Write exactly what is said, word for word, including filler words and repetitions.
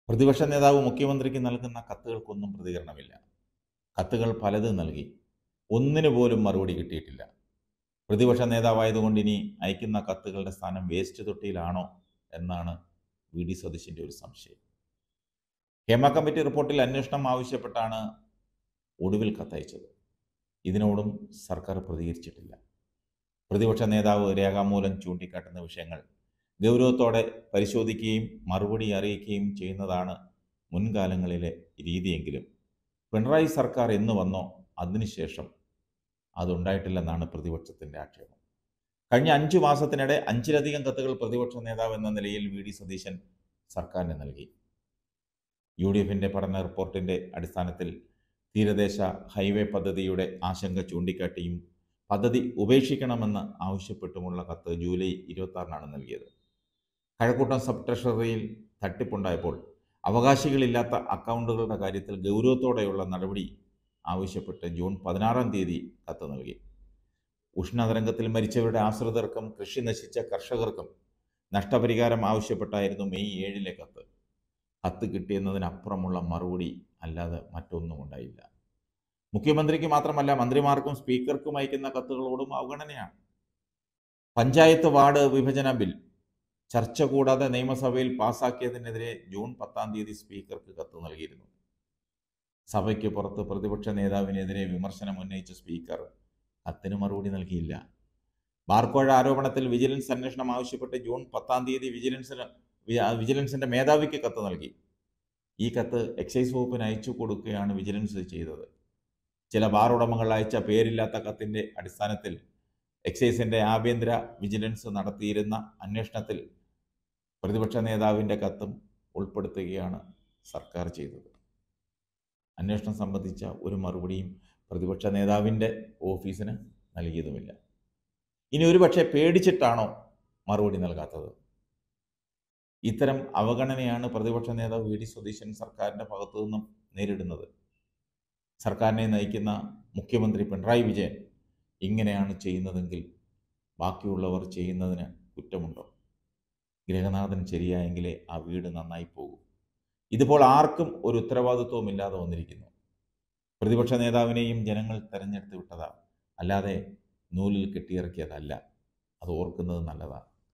പ്രതിപക്ഷ നേതാവ് മുഖ്യമന്ത്രിക്ക് നൽകുന്ന കത്തുകൾക്കൊന്നും പ്രതികരണമില്ല. കത്തുകൾ പലതും നൽകി, ഒന്നിനു പോലും മറുപടി കിട്ടിയിട്ടില്ല. പ്രതിപക്ഷ നേതാവായതുകൊണ്ട് ഇനി അയക്കുന്ന കത്തുകളുടെ സ്ഥാനം വേസ്റ്റ് തൊട്ടിയിലാണോ എന്നാണ് വി ഡി സതീശൻ്റെ ഒരു സംശയം. ഹേമ കമ്മിറ്റി റിപ്പോർട്ടിൽ അന്വേഷണം ആവശ്യപ്പെട്ടാണ് ഒടുവിൽ കത്തയച്ചത്. ഇതിനോടും സർക്കാർ പ്രതികരിച്ചിട്ടില്ല. പ്രതിപക്ഷ നേതാവ് രേഖാമൂലം ചൂണ്ടിക്കാട്ടുന്ന വിഷയങ്ങൾ ഗൗരവത്തോടെ പരിശോധിക്കുകയും മറുപടി അറിയിക്കുകയും ചെയ്യുന്നതാണ് മുൻകാലങ്ങളിലെ രീതിയെങ്കിലും പിണറായി സർക്കാർ എന്ന് വന്നോ അതിനുശേഷം അതുണ്ടായിട്ടില്ലെന്നാണ് പ്രതിപക്ഷത്തിൻ്റെ ആക്ഷേപം. കഴിഞ്ഞ അഞ്ചു മാസത്തിനിടെ അഞ്ചിലധികം കത്തുകൾ പ്രതിപക്ഷ നേതാവ് എന്ന നിലയിൽ വി ഡി സതീശൻ സർക്കാരിന് നൽകി. യു ഡി എഫിൻ്റെ പഠന റിപ്പോർട്ടിൻ്റെ അടിസ്ഥാനത്തിൽ തീരദേശ ഹൈവേ പദ്ധതിയുടെ ആശങ്ക ചൂണ്ടിക്കാട്ടിയും പദ്ധതി ഉപേക്ഷിക്കണമെന്ന് ആവശ്യപ്പെട്ടുമുള്ള കത്ത് ജൂലൈ ഇരുപത്തി ആറിനാണ് നൽകിയത്. കഴക്കൂട്ടം സബ് ട്രഷറിയിൽ തട്ടിപ്പുണ്ടായപ്പോൾ അവകാശികളില്ലാത്ത അക്കൗണ്ടുകളുടെ കാര്യത്തിൽ ഗൗരവത്തോടെയുള്ള നടപടി ആവശ്യപ്പെട്ട് ജൂൺ പതിനാറാം തീയതി കത്ത് നൽകി. ഉഷ്ണതരംഗത്തിൽ മരിച്ചവരുടെ ആശ്രിതർക്കും കൃഷി നശിച്ച കർഷകർക്കും നഷ്ടപരിഹാരം ആവശ്യപ്പെട്ടായിരുന്നു മെയ് ഏഴിലെ കത്ത്. കത്ത് കിട്ടിയെന്നതിനപ്പുറമുള്ള മറുപടി അല്ലാതെ മറ്റൊന്നും ഉണ്ടായില്ല. മുഖ്യമന്ത്രിക്ക് മാത്രമല്ല മന്ത്രിമാർക്കും സ്പീക്കർക്കും അയക്കുന്ന കത്തുകളോടും അവഗണനയാണ്. പഞ്ചായത്ത് വാർഡ് വിഭജന ബിൽ ചർച്ച കൂടാതെ നിയമസഭയിൽ പാസാക്കിയതിനെതിരെ ജൂൺ പത്താം തീയതി സ്പീക്കർക്ക് കത്ത് നൽകിയിരുന്നു. സഭയ്ക്ക് പുറത്ത് പ്രതിപക്ഷ നേതാവിനെതിരെ വിമർശനം ഉന്നയിച്ച സ്പീക്കർ കത്തിന് മറുപടി നൽകിയില്ല. ബാർക്കോഴ ആരോപണത്തിൽ വിജിലൻസ് അന്വേഷണം ആവശ്യപ്പെട്ട് ജൂൺ പത്താം തീയതി വിജിലൻസിന് വിജിലൻസിൻ്റെ മേധാവിക്ക് കത്ത് നൽകി. ഈ കത്ത് എക്സൈസ് വകുപ്പിന് അയച്ചു കൊടുക്കുകയാണ് വിജിലൻസ് ചെയ്തത്. ചില ബാർ ഉടമകൾ അയച്ച പേരില്ലാത്ത കത്തിൻ്റെ അടിസ്ഥാനത്തിൽ എക്സൈസിൻ്റെ ആഭ്യന്തര വിജിലൻസ് നടത്തിയിരുന്ന അന്വേഷണത്തിൽ പ്രതിപക്ഷ നേതാവിൻ്റെ കത്തും ഉൾപ്പെടുത്തുകയാണ് സർക്കാർ ചെയ്തത്. അന്വേഷണം സംബന്ധിച്ച ഒരു മറുപടിയും പ്രതിപക്ഷ നേതാവിൻ്റെ ഓഫീസിന് നൽകിയതുമില്ല. ഇനി ഒരു പക്ഷേ പേടിച്ചിട്ടാണോ മറുപടി നൽകാത്തത്? ഇത്തരം അവഗണനയാണ് പ്രതിപക്ഷ നേതാവ് വി ഡി സതീശൻ സർക്കാരിൻ്റെ ഭാഗത്തു നിന്നും നേരിടുന്നത്. സർക്കാരിനെ നയിക്കുന്ന മുഖ്യമന്ത്രി പിണറായി വിജയൻ ഇങ്ങനെയാണ് ചെയ്യുന്നതെങ്കിൽ ബാക്കിയുള്ളവർ ചെയ്യുന്നതിന് കുറ്റമുണ്ടോ? ഗൃഹനാഥൻ ശരിയായെങ്കിലേ ആ വീട് നന്നായി പോകും. ഇതിപ്പോൾ ആർക്കും ഒരു ഉത്തരവാദിത്വവും ഇല്ലാതെ വന്നിരിക്കുന്നു. പ്രതിപക്ഷ നേതാവിനെയും ജനങ്ങൾ തെരഞ്ഞെടുത്ത് വിട്ടതാണ്, അല്ലാതെ നൂലിൽ കെട്ടിയിറക്കിയതല്ല. അത് ഓർക്കുന്നത് നല്ലതാണ്.